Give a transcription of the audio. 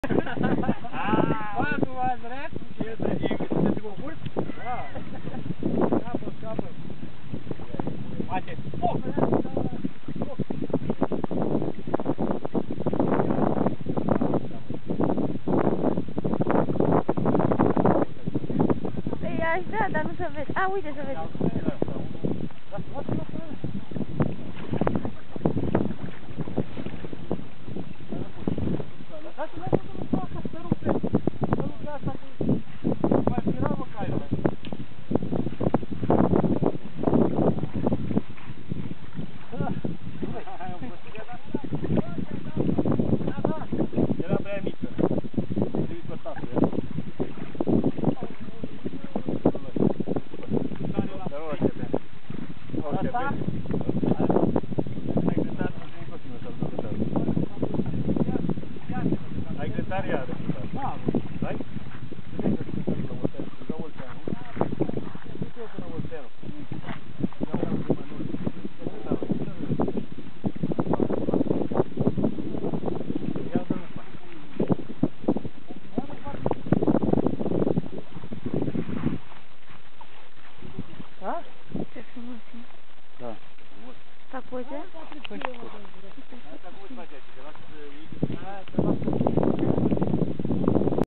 Pasul a drept. Ce trebuie să o urci? Da. Scapă. Mate, foc! Păi aș da, dar nu se vede. A, uite, se vede. Ce frumos e. Da. Fac poze?